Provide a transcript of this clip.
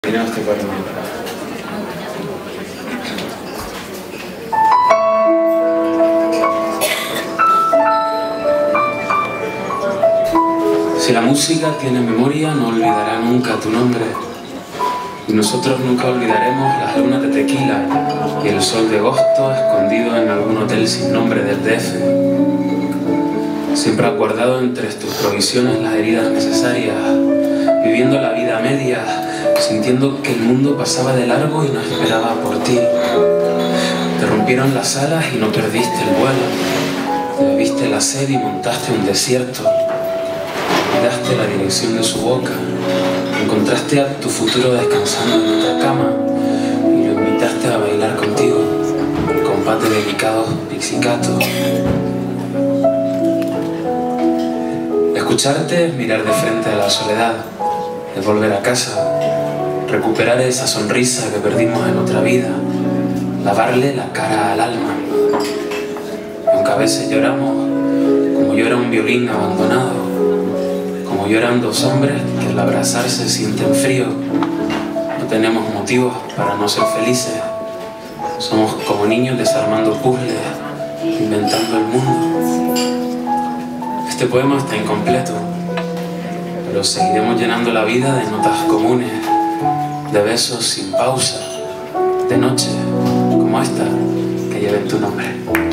Mira este cuerno. Si la música tiene memoria, no olvidará nunca tu nombre. Y nosotros nunca olvidaremos las lunas de tequila y el sol de agosto escondido en algún hotel sin nombre del DF. Siempre has guardado entre tus provisiones las heridas necesarias, viviendo la vida a medias, sintiendo que el mundo pasaba de largo y no esperaba por ti. Te rompieron las alas y no perdiste el vuelo. Te bebiste la sed y montaste un desierto. Olvidaste la dirección de su boca. Encontraste a tu futuro descansando en otra cama y lo invitaste a bailar contigo. Combate delicado, pixicato. Escucharte es mirar de frente a la soledad, es volver a casa, recuperar esa sonrisa que perdimos en otra vida, lavarle la cara al alma. Y aunque a veces lloramos, como llora un violín abandonado, como lloran dos hombres que al abrazarse sienten frío, no tenemos motivos para no ser felices. Somos como niños desarmando puzzles, inventando el mundo. Este poema está incompleto, pero seguiremos llenando la vida de notas comunes, de besos sin pausa, de noches como esta que lleven tu nombre.